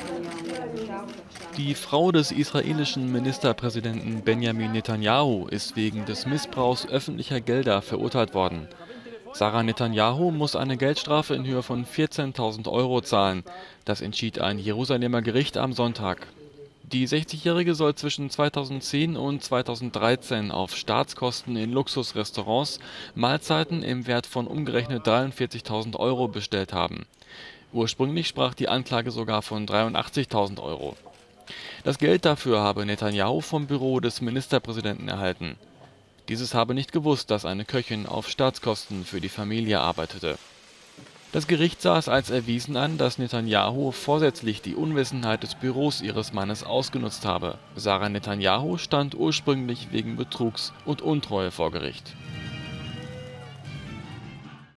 Die Frau des israelischen Ministerpräsidenten Benjamin Netanyahu ist wegen des Missbrauchs öffentlicher Gelder verurteilt worden. Sarah Netanyahu muss eine Geldstrafe in Höhe von 14.000 Euro zahlen. Das entschied ein Jerusalemer Gericht am Sonntag. Die 60-Jährige soll zwischen 2010 und 2013 auf Staatskosten in Luxusrestaurants Mahlzeiten im Wert von umgerechnet 43.000 Euro bestellt haben. Ursprünglich sprach die Anklage sogar von 83.000 Euro. Das Geld dafür habe Netanyahu vom Büro des Ministerpräsidenten erhalten. Dieses habe nicht gewusst, dass eine Köchin auf Staatskosten für die Familie arbeitete. Das Gericht sah es als erwiesen an, dass Netanyahu vorsätzlich die Unwissenheit des Büros ihres Mannes ausgenutzt habe. Sarah Netanyahu stand ursprünglich wegen Betrugs und Untreue vor Gericht.